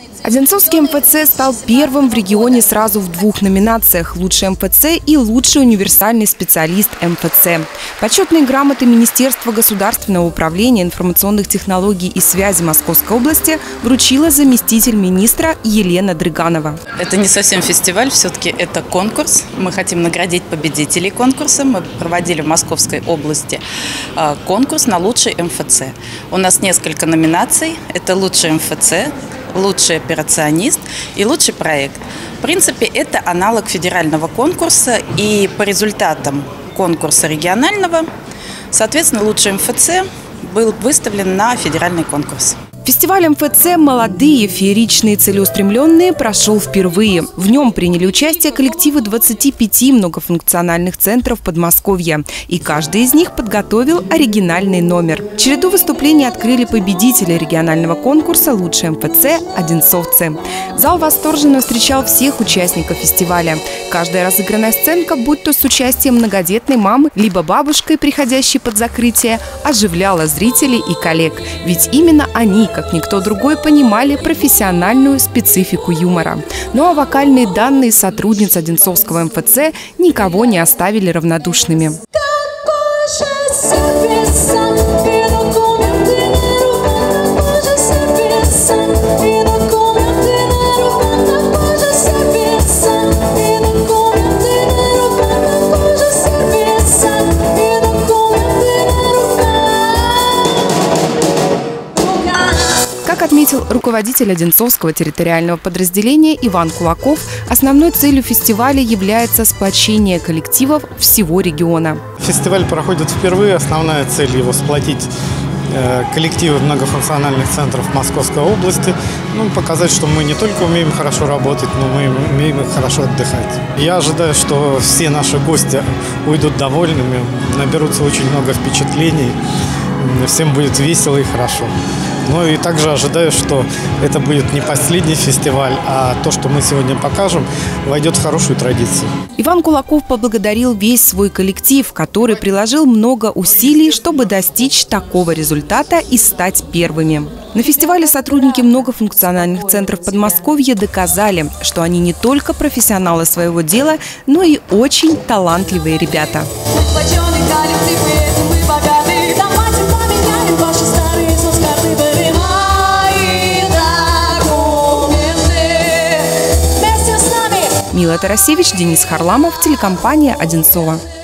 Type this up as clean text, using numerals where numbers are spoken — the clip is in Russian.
Одинцовский МФЦ стал первым в регионе сразу в двух номинациях – «Лучший МФЦ» и «Лучший универсальный специалист МФЦ». Почетные грамоты Министерства государственного управления информационных технологий и связи Московской области вручила заместитель министра Елена Дрыганова. Это не совсем фестиваль, все-таки это конкурс. Мы хотим наградить победителей конкурса. Мы проводили в Московской области конкурс на «Лучший МФЦ». У нас несколько номинаций. Это «Лучший МФЦ», «Лучший операционист» и «Лучший проект». В принципе, это аналог федерального конкурса, и по результатам конкурса регионального, соответственно, «Лучший МФЦ» был выставлен на федеральный конкурс. Фестиваль МФЦ «Молодые, фееричные, целеустремленные» прошел впервые. В нем приняли участие коллективы 25 многофункциональных центров Подмосковья. И каждый из них подготовил оригинальный номер. Череду выступлений открыли победители регионального конкурса «Лучший МФЦ» одинцовцы. Зал восторженно встречал всех участников фестиваля. Каждая разыгранная сценка, будь то с участием многодетной мамы, либо бабушкой, приходящей под закрытие, оживляла зрителей и коллег. Ведь именно они, как никто другой, понимали профессиональную специфику юмора. Ну а вокальные данные сотрудниц Одинцовского МФЦ никого не оставили равнодушными. Как отметил руководитель Одинцовского территориального подразделения Иван Кулаков, основной целью фестиваля является сплочение коллективов всего региона. Фестиваль проходит впервые. Основная цель его – сплотить коллективы многофункциональных центров Московской области, показать, что мы не только умеем хорошо работать, но мы умеем и хорошо отдыхать. Я ожидаю, что все наши гости уйдут довольными, наберутся очень много впечатлений, всем будет весело и хорошо. Ну и также ожидаю, что это будет не последний фестиваль, а то, что мы сегодня покажем, войдет в хорошую традицию. Иван Кулаков поблагодарил весь свой коллектив, который приложил много усилий, чтобы достичь такого результата и стать первыми. На фестивале сотрудники многофункциональных центров Подмосковья доказали, что они не только профессионалы своего дела, но и очень талантливые ребята. Мила Тарасевич, Денис Харламов, телекомпания «Одинцово».